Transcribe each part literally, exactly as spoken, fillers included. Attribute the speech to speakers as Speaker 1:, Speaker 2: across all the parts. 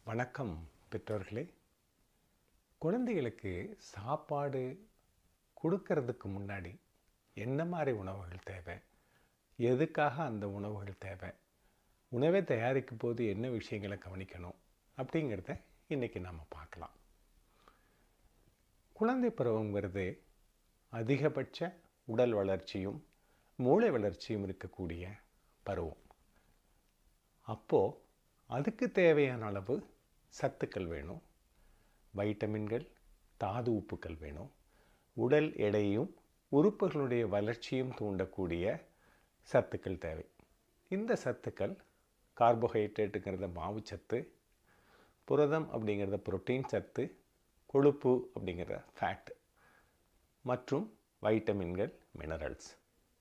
Speaker 1: வணக்கம் பெற்றோர்களே. குழந்தைகளுக்கு சாப்பாடு கொடுக்கறதுக்கு முன்னாடி என்ன மாதிரி உணவுகள் தேவை, எதுக்காக அந்த உணவுகள் தேவை, உணவை தயாரிக்கும் போது என்ன விஷயங்களை கவனிக்கணும் அப்படிங்கிறத இன்றைக்கி நாம் பார்க்கலாம். குழந்தை பருவங்கிறது அதிகபட்ச உடல் வளர்ச்சியும் மூளை வளர்ச்சியும் இருக்கக்கூடிய பருவம். அப்போது அதுக்கு தேவையான அளவு சத்துக்கள் வேணும், வைட்டமின்கள், தாது உப்புக்கள் வேணும், உடல் எடையும் உறுப்புகளுடைய வளர்ச்சியும் தூண்டக்கூடிய சத்துக்கள் தேவை. இந்த சத்துக்கள் கார்போஹைட்ரேட்டுங்கிறத மாவுச்சத்து, புரதம் அப்படிங்கிறத புரோட்டீன் சத்து, கொழுப்பு அப்படிங்கிற ஃபேட் மற்றும் வைட்டமின்கள், மினரல்ஸ்.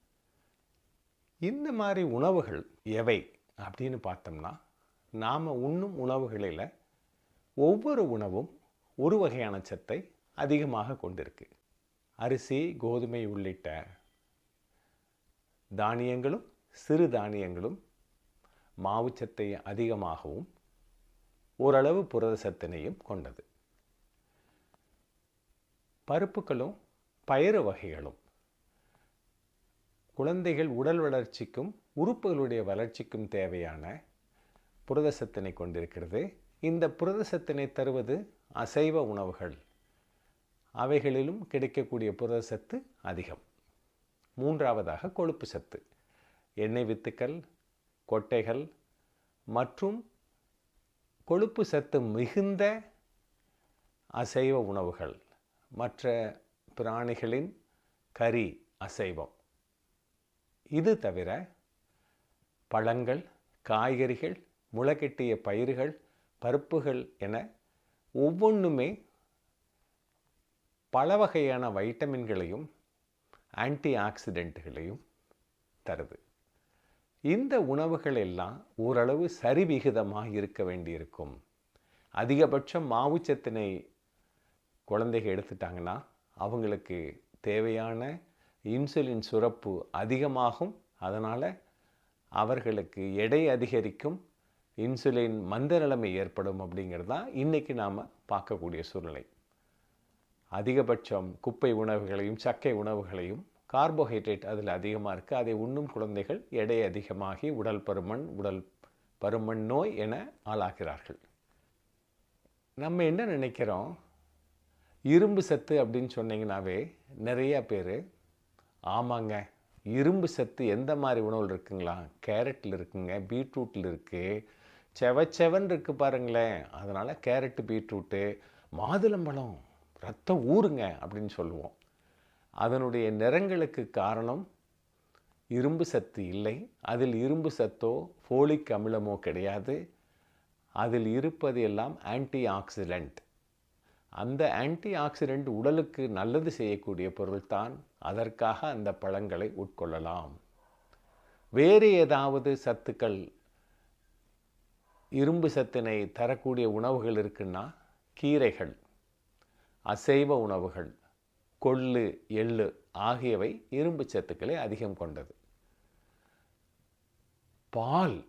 Speaker 1: இந்த மாதிரி உணவுகள் எவை அப்படின்னு பார்த்தோம்னா, நாம் உண்ணும் உணவுகளில் ஒவ்வொரு உணவும் ஒரு வகையான சத்தை அதிகமாக கொண்டிருக்கு. அரிசி, கோதுமை உள்ளிட்ட தானியங்களும் சிறு தானியங்களும் மாவுச்சத்தை அதிகமாகவும் ஓரளவு புரத சத்தினையும் கொண்டது. பருப்புகளும் பயறு வகைகளும் குழந்தைகள் உடல் வளர்ச்சிக்கும் உறுப்புகளுடைய வளர்ச்சிக்கும் தேவையான புரத சத்தினை கொண்டிருக்கிறது. இந்த புரத சத்தினை தருவது அசைவ உணவுகள். அவைகளிலும் கிடைக்கக்கூடிய புரத சத்து அதிகம். மூன்றாவதாக கொழுப்பு சத்து. எண்ணெய் வித்துக்கள், கொட்டைகள் மற்றும் கொழுப்பு சத்து மிகுந்த அசைவ உணவுகள், மற்ற பிராணிகளின் கறி அசைவம். இது தவிர பழங்கள், காய்கறிகள், முளைக்கட்டிய பயிர்கள், பருப்புகள் என ஒவ்வொன்றுமே பல வகையான வைட்டமின்களையும் ஆன்டி ஆக்சிடென்ட்டுகளையும் தருது. இந்த உணவுகள் எல்லாம் ஓரளவு சரிவிகிதமாக இருக்க வேண்டியிருக்கும். அதிகபட்சம் மாவுச்சத்தினை குழந்தைகள் எடுத்துட்டாங்கன்னா அவங்களுக்கு தேவையான இன்சுலின் சுரப்பு அதிகமாகும். அதனால் அவர்களுக்கு எடை அதிகரிக்கும், இன்சுலின் மந்த நிலைமை ஏற்படும். அப்படிங்கிறது தான் இன்றைக்கி நாம் பார்க்கக்கூடிய சூழ்நிலை. அதிகபட்சம் குப்பை உணவுகளையும் சக்கை உணவுகளையும் கார்போஹைட்ரேட் அதில் அதிகமாக இருக்குது. அதை உண்ணும் குழந்தைகள் எடை அதிகமாகி உடல் பருமன், உடல் பருமன் நோய் என ஆளாகிறார்கள். நம்ம என்ன நினைக்கிறோம், இரும்பு சத்து அப்படின்னு சொன்னீங்கன்னாவே நிறையா பேர் ஆமாங்க இரும்பு சத்து எந்த மாதிரி உணவில் இருக்குங்களா, கேரட்டில் இருக்குங்க, பீட்ரூட்டில் இருக்குது, செவச்செவன் இருக்குது பாருங்களேன், அதனால் கேரட்டு, பீட்ரூட்டு, மாதுளம்பழம் ரத்தம் ஊறுங்க அப்படின்னு சொல்லுவோம். அதனுடைய நிறங்களுக்கு காரணம் இரும்பு சத்து இல்லை. அதில் இரும்பு சத்தோ ஃபோலிக் அமிலமோ கிடையாது. அதில் இருப்பது எல்லாம் ஆன்டி ஆக்சிடென்ட். அந்த ஆன்டி ஆக்சிடென்ட் உடலுக்கு நல்லது செய்யக்கூடிய பொருள்தான். அதற்காக அந்த பழங்களை உட்கொள்ளலாம். வேறு ஏதாவது சத்துக்கள், இரும்பு சத்தினை தரக்கூடிய உணவுகள் இருக்குன்னா கீரைகள், அசைவ உணவுகள், கொள்ளு, எள்ளு ஆகியவை இரும்பு சத்துக்களை அதிகம் கொண்டது. பால்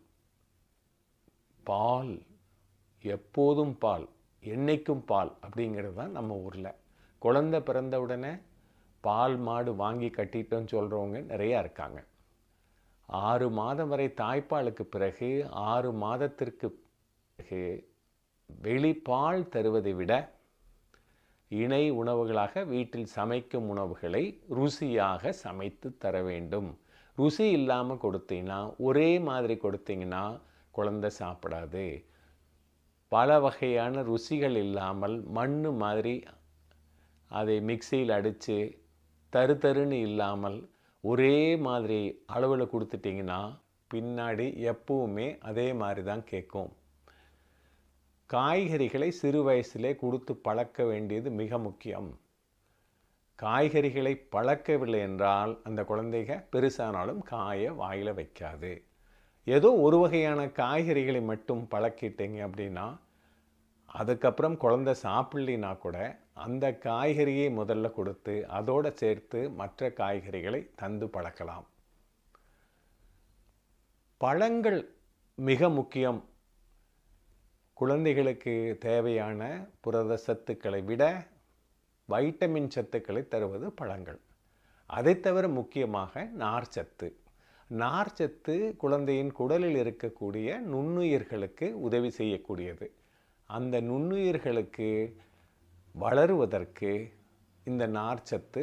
Speaker 1: பால் எப்போதும் பால், என்னைக்கும் பால் அப்படிங்கிறது தான் நம்ம ஊரில். குழந்தை பிறந்த உடனே பால் மாடு வாங்கி கட்டிட்டோன்னு சொல்கிறவங்க நிறையா இருக்காங்க. ஆறு மாதம் வரை தாய்ப்பாலுக்கு பிறகு ஆறு மாதத்திற்கு பிறகு வெளிப்பால் தருவதை விட இணை உணவுகளாக வீட்டில் சமைக்கும் உணவுகளை ருசியாக சமைத்து தர வேண்டும். ருசி இல்லாமல் கொடுத்தீங்கன்னா, ஒரே மாதிரி கொடுத்தீங்கன்னா குழந்தை சாப்பிடாது. பல வகையான ருசிகள் இல்லாமல் மண் மாதிரி அதை மிக்சியில் அடித்து தரு தருன்னு இல்லாமல் ஒரே மாதிரி அளவில் கொடுத்துட்டிங்கன்னா பின்னாடி எப்பவுமே அதே மாதிரி தான் கேட்கும். காய்கறிகளை சிறு வயசிலே கொடுத்து பழக்க வேண்டியது மிக முக்கியம். காய்கறிகளை பழக்கவில்லை என்றால் அந்த குழந்தைங்க பெருசானாலும் காயை வாயில் வைக்காது. ஏதோ ஒரு வகையான காய்கறிகளை மட்டும் பழக்கிட்டீங்க அப்படின்னா அதுக்கப்புறம் குழந்தை சாப்பிட்லினா கூட அந்த காய்கறியை முதல்ல கொடுத்து அதோடு சேர்த்து மற்ற காய்கறிகளை தந்து பழக்கலாம். பழங்கள் மிக முக்கியம். குழந்தைகளுக்கு தேவையான புரத சத்துக்களை விட வைட்டமின் சத்துக்களை தருவது பழங்கள். அதை தவிர முக்கியமாக நார்ச்சத்து. நார்ச்சத்து குழந்தையின் குடலில் இருக்கக்கூடிய நுண்ணுயிர்களுக்கு உதவி செய்யக்கூடியது. அந்த நுண்ணுயிர்களுக்கு வளருவதற்கு இந்த நார்ச்சத்து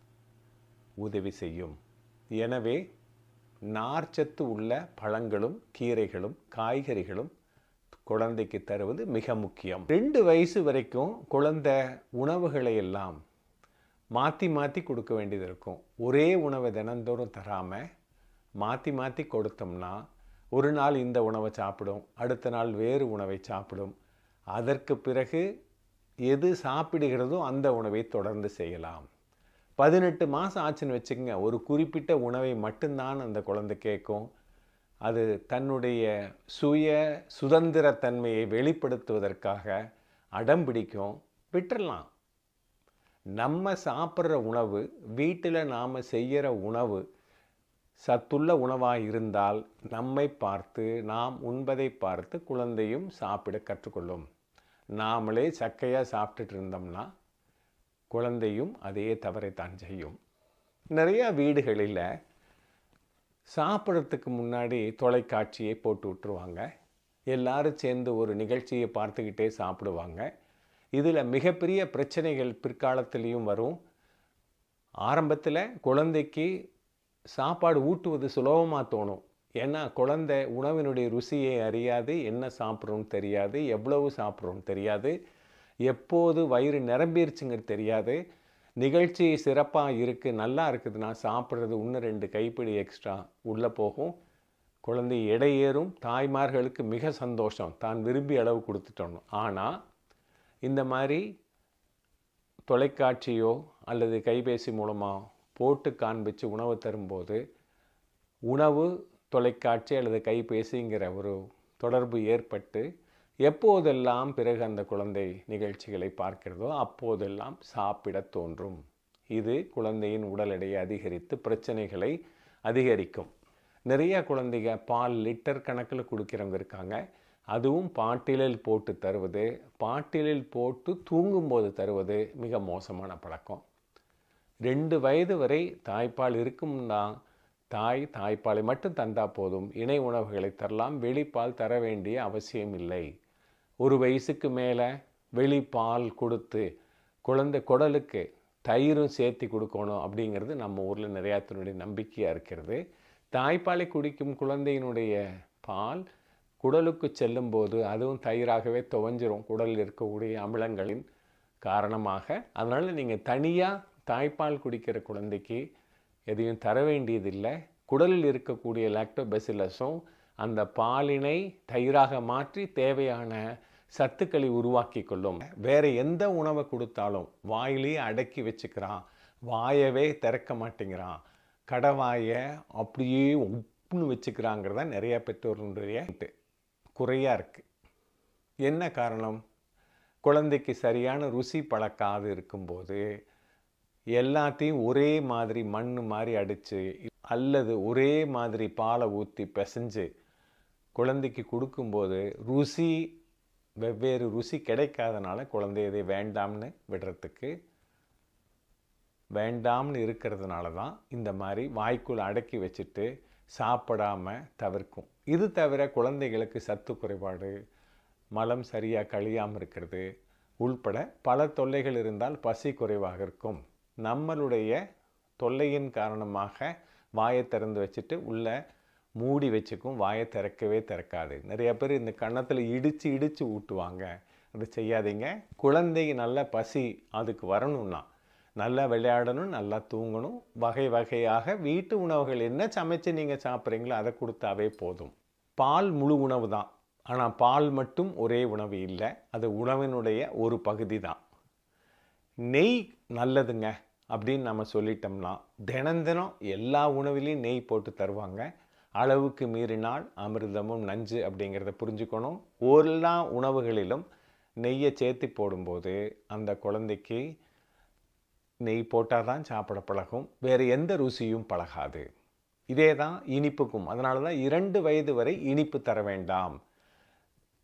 Speaker 1: உதவி செய்யும். எனவே நார்ச்சத்து உள்ள பழங்களும் கீரைகளும் காய்கறிகளும் குழந்தைக்கு தருவது மிக முக்கியம். ரெண்டு வயசு வரைக்கும் குழந்தை உணவுகளை எல்லாம் மாற்றி மாற்றி கொடுக்க வேண்டியது இருக்கும். ஒரே உணவை தினந்தோறும் தராமல் மாற்றி மாற்றி கொடுத்தோம்னா ஒரு நாள் இந்த உணவை சாப்பிடும், அடுத்த நாள் வேறு உணவை சாப்பிடும். அதற்கு பிறகு எது சாப்பிடுகிறதோ அந்த உணவை தொடர்ந்து செய்யலாம். பதினெட்டு மாதம் ஆச்சுன்னு வச்சுக்கோங்க, ஒரு குறிப்பிட்ட உணவை மட்டும்தான் அந்த குழந்தை கேட்கும். அது தன்னுடைய சுய சுதந்திரத்தன்மையை வெளிப்படுத்துவதற்காக அடம் பிடிக்கும். விட்டுறலாம். நம்ம சாப்பிட்ற உணவு, வீட்டில் நாம் செய்கிற உணவு சத்துள்ள உணவாக இருந்தால் நம்மை பார்த்து, நாம் உண்பதை பார்த்து குழந்தையும் சாப்பிட கற்றுக்கொள்ளும். நாமளே சக்கையாக சாப்பிட்டுட்டு இருந்தோம்னா குழந்தையும் அதே தவறைத்தான் செய்யும். நிறையா வீடுகளில் சாப்பிட்றதுக்கு முன்னாடி தொலைக்காட்சியை போட்டு விட்டுருவாங்க. எல்லாரும் சேர்ந்து ஒரு நிகழ்ச்சியை பார்த்துக்கிட்டே சாப்பிடுவாங்க. இதில் மிகப்பெரிய பிரச்சனைகள் பிற்காலத்திலையும் வரும். ஆரம்பத்தில் குழந்தைக்கு சாப்பாடு ஊட்டுவது சுலபமாக தோணும். ஏன்னா குழந்தை உணவினுடைய ருசியை அறியாது, என்ன சாப்பிட்றோன்னு தெரியாது, எவ்வளவு சாப்பிட்றோன்னு தெரியாது, எப்போது வயிறு நிரம்பிருச்சுங்கிறது தெரியாது. நிகழ்ச்சி சிறப்பாக இருக்குது, நல்லா இருக்குதுன்னா சாப்பிட்றது இன்னும் ரெண்டு கைப்பிடி எக்ஸ்ட்ரா உள்ளே போகும். குழந்தை எடை ஏறும். தாய்மார்களுக்கு மிக சந்தோஷம், தான் விரும்பி அளவு கொடுத்துட்டோம். ஆனால் இந்த மாதிரி தொலைக்காட்சியோ அல்லது கைபேசி மூலமாக போட்டு காண்பித்து உணவு தரும்போது உணவு தொலைக்காட்சி அல்லது கைபேசிங்கிற ஒரு தொடர்பு ஏற்பட்டு எப்போதெல்லாம் பிறகு அந்த குழந்தை நிகழ்ச்சிகளை பார்க்கிறதோ அப்போதெல்லாம் சாப்பிட தோன்றும். இது குழந்தையின் உடல் எடையை அதிகரித்து பிரச்சனைகளை அதிகரிக்கும். நிறைய குழந்தைங்க பால் லிட்டர் கணக்கில் குடிக்கிறவங்க இருக்காங்க. அதுவும் பாட்டிலில் போட்டு தருவது, பாட்டிலில் போட்டு தூங்கும்போது தருவது மிக மோசமான பழக்கம். ரெண்டு வயது வரை தாய்ப்பால் இருக்கும்னா தாய் தாய்ப்பாலை மட்டும் தந்தால் போதும். இணை உணவுகளை தரலாம். வெளிப்பால் தர வேண்டிய அவசியம் இல்லை. ஒரு வயசுக்கு மேலே வெளிப்பால் கொடுத்து குழந்தை குடலுக்கு தயிரும் சேர்த்து கொடுக்கணும் அப்படிங்கிறது நம்ம ஊரில் நிறையாத்தினுடைய நம்பிக்கையாக இருக்கிறது. தாய்ப்பாலை குடிக்கும் குழந்தையினுடைய பால் குடலுக்கு செல்லும்போது அதுவும் தயிராகவே துவஞ்சிரும், குடலில் இருக்கக்கூடிய அமிலங்களின் காரணமாக. அதனால் நீங்கள் தனியாக தாய்ப்பால் குடிக்கிற குழந்தைக்கு எதையும் தர வேண்டியதில்லை. குடலில் இருக்கக்கூடிய லாக்டோபெசிலஸும் அந்த பாலினை தயிராக மாற்றி தேவையான சத்துக்களை உருவாக்கி கொள்ளும். வேறு எந்த உணவை கொடுத்தாலும் வாயிலேயே அடக்கி வச்சுக்கிறான், வாயவே திறக்க மாட்டேங்கிறான், கடவாயை அப்படியே உப்புன்னு வச்சுக்கிறாங்கிறதா நிறைய பெற்றோர்களுடைய குறையாக இருக்குது. என்ன காரணம்? குழந்தைக்கு சரியான ருசி பழக்காது இருக்கும்போது எல்லாத்தையும் ஒரே மாதிரி மண் மாதிரி அடித்து அல்லது ஒரே மாதிரி பாலை ஊற்றி பிசைஞ்சு குழந்தைக்கு கொடுக்கும்போது ருசி வெவ்வேறு ருசி கிடைக்காதனால குழந்தை இதை வேண்டாம்னு விடுறதுக்கு வேண்டாம்னு இருக்கிறதுனால தான் இந்த மாதிரி வாய்க்குள் அடக்கி வச்சுட்டு சாப்பிடாமல் தவிர்க்கும். இது தவிர குழந்தைகளுக்கு சத்து குறைபாடு, மலம் சரியாக கழியாமல் இருக்கிறது உள்பட பல தொல்லைகள் இருந்தால் பசி குறைவாக இருக்கும். நம்மளுடைய தொல்லையின் காரணமாக வாயை திறந்து வச்சுட்டு உள்ள மூடி வச்சுக்கும், வாயை திறக்கவே திறக்காது. நிறைய பேர் இந்த கன்னத்தில் இடித்து இடித்து ஊட்டுவாங்க. அது செய்யாதீங்க. குழந்தை நல்ல பசி அதுக்கு வரணும்னா நல்லா விளையாடணும், நல்லா தூங்கணும். வகை வகையாக வீட்டு உணவுகள் என்ன சமைச்சு நீங்கள் சாப்பிட்றீங்களோ அதை கொடுத்தாவே போதும். பால் முழு உணவு தான், ஆனால் பால் மட்டும் ஒரே உணவு இல்லை, அது உணவினுடைய ஒரு பகுதி தான். நெய் நல்லதுங்க அப்படின்னு நம்ம சொல்லிட்டோம்னா தினம் தினம் எல்லா உணவிலையும் நெய் போட்டு தருவாங்க. அளவுக்கு மீறினால் அமிர்தமும் நஞ்சு அப்படிங்கிறத புரிஞ்சுக்கணும். எல்லா உணவுகளிலும் நெய்யை சேர்த்து போடும்போது அந்த குழந்தைக்கு நெய் போட்டால் தான் சாப்பிட பழகும், வேறு எந்த ருசியும் பழகாது. இதே தான் இனிப்புக்கும். அதனால தான் இரண்டு வயது வரை இனிப்பு தர வேண்டாம்.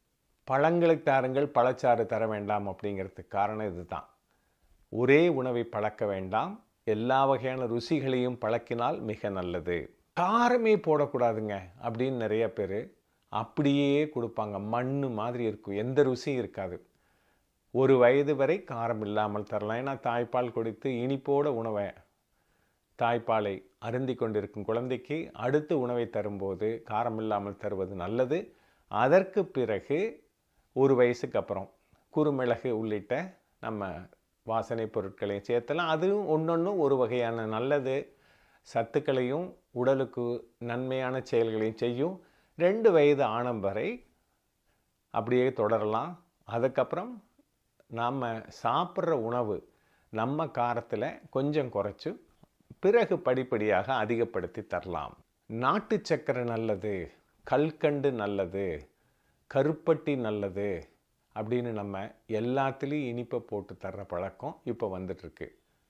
Speaker 1: பழங்களை தாருங்கள், பழச்சாறு தர வேண்டாம் அப்படிங்கிறதுக்கு காரணம் இதுதான். ஒரே உணவை பழக்க வேண்டாம், எல்லா வகையான ருசிகளையும் பழக்கினால் மிக நல்லது. காரமே போடக்கூடாதுங்க அப்படின்னு நிறைய பேர் அப்படியே கொடுப்பாங்க. மண்ணு மாதிரி இருக்கும், எந்த ருசியும் இருக்காது. ஒரு வயது வரை காரம் இல்லாமல் தரலாம். ஏன்னா தாய்ப்பால் கொடுத்து இனிப்போட உணவை தாய்ப்பாலை அருந்தி கொண்டிருக்கும் குழந்தைக்கு அடுத்து உணவை தரும்போது காரம் இல்லாமல் தருவது நல்லது. அதற்கு பிறகு ஒரு வயசுக்கு அப்புறம் குறுமிளகு உள்ளிட்ட நம்ம வாசனை பொருட்களையும் சேர்த்தலாம். அதுவும் ஒன்றொன்றும் ஒரு வகையான நல்லது சத்துக்களையும் உடலுக்கு நன்மையான செயல்களையும் செய்யும். ரெண்டு வயது ஆனம் வரை அப்படியே தொடரலாம். அதுக்கப்புறம் நாம் சாப்பிட்ற உணவு நம்ம காரத்தில் கொஞ்சம் குறைச்சி பிறகு படிப்படியாக அதிகப்படுத்தி தரலாம். நாட்டு சர்க்கரை நல்லது, கல்கண்டு நல்லது, கருப்பட்டி நல்லது அப்படின்னு நம்ம எல்லாத்துலேயும் இனிப்பை போட்டு தர்ற பழக்கம் இப்போ வந்துட்டுருக்கு.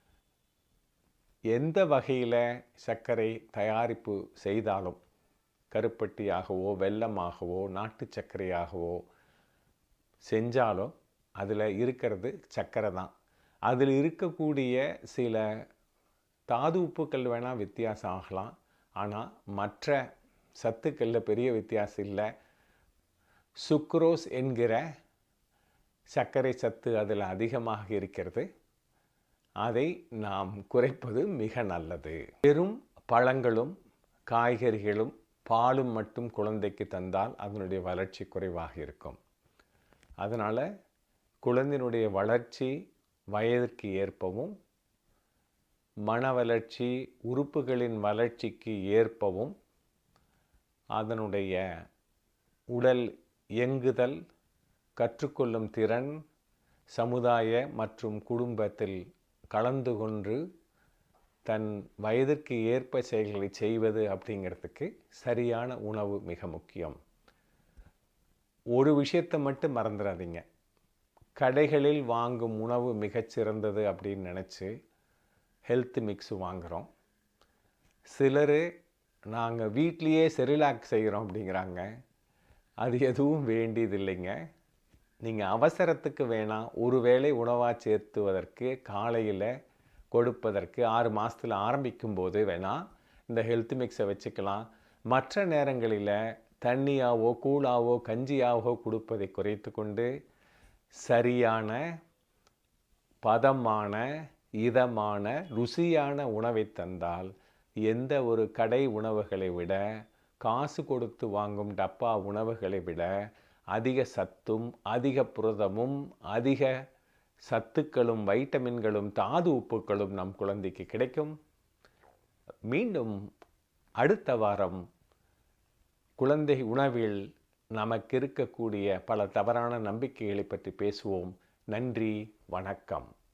Speaker 1: எந்த வகையில் சர்க்கரை தயாரிப்பு செய்தாலும் கருப்பட்டியாகவோ வெல்லமாகவோ நாட்டு சர்க்கரையாகவோ செஞ்சாலும் அதில் இருக்கிறது சர்க்கரை தான். அதில் இருக்கக்கூடிய சில தாது உப்புக்கள் வேணால் வித்தியாசம் ஆகலாம், ஆனால் மற்ற சத்துக்களில் பெரிய வித்தியாசம் இல்லை. சுக்ரோஸ் என்கிற சர்க்கரை சத்து அதில் அதிகமாக இருக்கிறது. அதை நாம் குறைப்பது மிக நல்லது. வெறும் பழங்களும் காய்கறிகளும் பாலும் மட்டும் குழந்தைக்கு தந்தால் அதனுடைய வளர்ச்சி குறைவாக இருக்கும். அதனால் குழந்தையினுடைய வளர்ச்சி வயதிற்கு ஏற்பவும் மன வளர்ச்சி உறுப்புகளின் வளர்ச்சிக்கு ஏற்பவும் அதனுடைய உடல் இயங்குதல், கற்றுக்கொள்ளும் திறன், சமுதாய மற்றும் குடும்பத்தில் கலந்து கொண்டு தன் வயதிற்கு ஏற்ப செயல்களை செய்வது அப்படிங்கிறதுக்கு சரியான உணவு மிக முக்கியம். ஒரு விஷயத்தை மட்டும் மறந்துடாதீங்க. கடைகளில் வாங்கும் உணவு மிகச்சிறந்தது அப்படின்னு நினச்சி ஹெல்த் மிக்ஸ் வாங்குகிறோம். சிலர் நாங்கள் வீட்லேயே செரிலாக் செய்கிறோம் அப்படிங்கிறாங்க. அது எதுவும் வேண்டியதில்லைங்க. நீங்கள் அவசரத்துக்கு வேணாம், ஒரு வேளை உணவாக சேர்த்துவதற்கு காலையில் கொடுப்பதற்கு ஆறு மாதத்தில் ஆரம்பிக்கும் போது வேணால் இந்த ஹெல்த் மிக்ஸை வச்சுக்கலாம். மற்ற நேரங்களில் தண்ணியாவோ கூழாவோ கஞ்சியாவோ கொடுப்பதை குறைத்து கொண்டு சரியான பதமான இதமான ருசியான உணவை தந்தால் எந்த ஒரு கடை உணவுகளை விட காசு கொடுத்து வாங்கும் டப்பா உணவுகளை விட அதிக சத்தும் அதிக புரதமும் அதிக சத்துக்களும் வைட்டமின்களும் தாது உப்புக்களும் நம் குழந்தைக்கு கிடைக்கும். மீண்டும் அடுத்த வாரம் குழந்தை உணவில் நமக்கு இருக்கக்கூடிய பல தவறான நம்பிக்கைகளை பற்றி பேசுவோம். நன்றி, வணக்கம்.